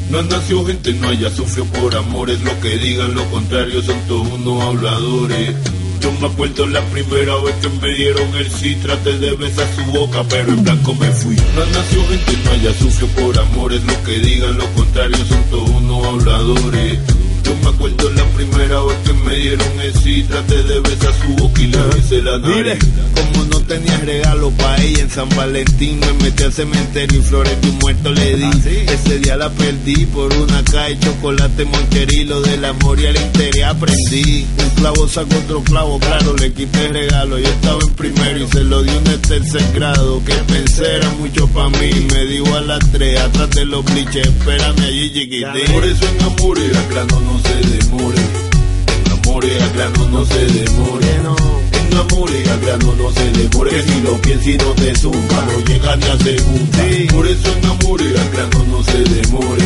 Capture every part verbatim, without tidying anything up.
No nació gente, no haya sufrió por amores. Lo que digan lo contrario son todos unos habladores. Yo me acuerdo la primera vez que me dieron el sí, traté de besar su boca, pero en blanco me fui. No nació gente, no haya sufrió por amores. Lo que digan lo contrario son todos unos habladores. Yo me acuerdo la primera vez que me dieron el sí, traté de besar su boca y le besé la nariz. Mire, como no tenía regalo pa' ella en San Valentín, me metí al cementerio y flores de un muerto le di. ¿Ah, sí? Ese día la perdí por una caja de chocolate moncherilo, del amor y el interés aprendí. Un clavo sacó otro clavo, claro, le quité el regalo. Yo estaba en primero y se lo di un de tercer grado, que pensé era mucho pa' mí. Me dijo a las tres, atrás de los bliches, espérame allí chiquitín. Por eso en amor y a grano no se demore. En amor y a grano no se demore. En amor y a grano no se demore. Que si lo piensas y no te zumba, no llega ni a segunda. Sí. Por eso en amor y a grano no se demore.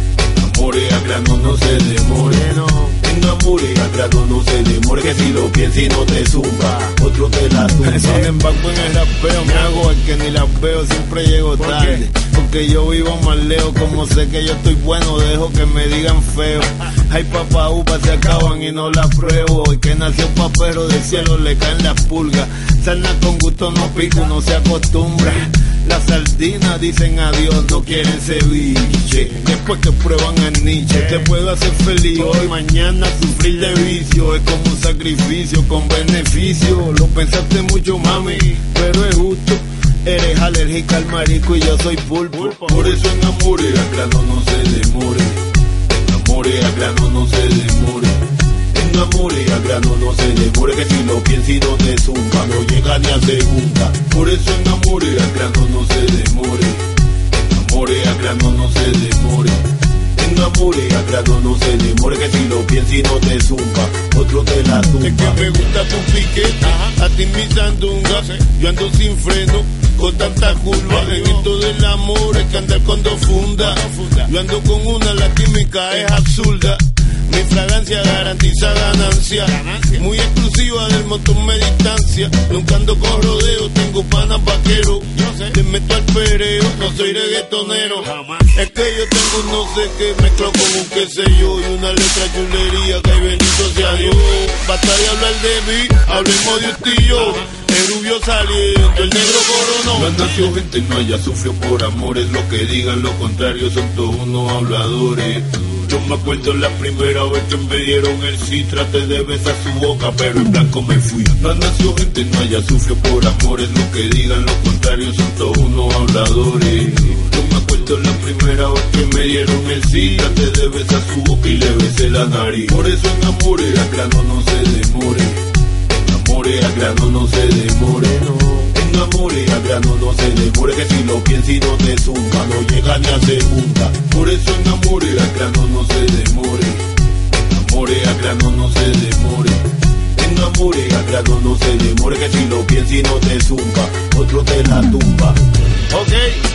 En amor y a grano no se demore. En amor y a grano no se demore. Que si lo piensas y no te zumba, otro te la tumba. Sin embargo en el rapeo me hago el que ni las veo, siempre llego tarde. Porque yo vivo más lejos, como sé que yo estoy bueno, dejo que me digan feo. Ay, papá, upa, se acaban y no la pruebo. Y que nació pa' perro del cielo le caen las pulgas. Sarna con gusto no pico, no se acostumbra. Las sardinas dicen adiós, no quieren ceviche. Después que prueban al niche, te puedo hacer feliz hoy, mañana sufrir de vicio. Es como un sacrificio con beneficio. Lo pensaste mucho, mami, pero es justo. Eres alérgica al marisco y yo soy pulpo. Por eso en amor y a grano no se demore. En amor y a grano no se demore. En amor y a grano no se demore. Que si lo piensas y no te zumba, no llega ni a segunda. Por eso en amor y a grano no se demore. En amor y a grano no se demore. En amor y a grano no se demore. Que si lo piensas y no te zumba, otro te la tumba. Es que me gusta tu piquete, ajá, a ti mi sandunga. Yo ando sin freno, con tanta curva. En esto del amor es que andar con dos fundas. Yo ando con una, la química es absurda. Mi fragancia garantiza ganancia, muy exclusiva del montón me distancia. Nunca ando con rodeo, tengo panas vaqueros. Le meto al pereo, no soy reggaetonero. Es que yo tengo un no sé qué, mezclo con un qué sé yo. Y una letra chulería, que bendito sea Dios. Basta de hablar de mí, hablemos de usted y yo. El rubio saliendo, el negro coronó. No nació gente, no haya sufrió por amores. Lo que digan lo contrario son todos unos habladores. Yo me acuerdo la primera vez que me dieron el sí, traté de besar su boca, pero en blanco me fui. No nació gente, no haya sufrió por amores. Lo que digan lo contrario son todos unos habladores. Yo me acuerdo la primera vez que me dieron el sí, traté de besar su boca y le besé la nariz. Por eso en amor y a grano no se demore. En amor y a grano no se demore. En amor y a grano no se demore. Que si lo piensas y no te zumba, no llega ni a segunda. Por eso en amor y a grano no se demore. En amor y a grano no se demore. En amor y a grano no se demore. Que si lo piensas y no te zumba, otro te la tumba. Ok,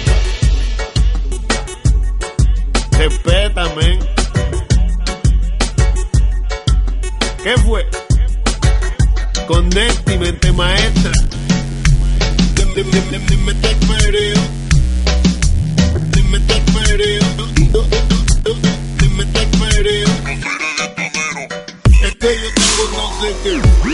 respétame. ¿Qué fue? Conecta y mente maestra. Dime te pereo, dime te pereo, dime te pereo. Es que yo tengo no sé qué.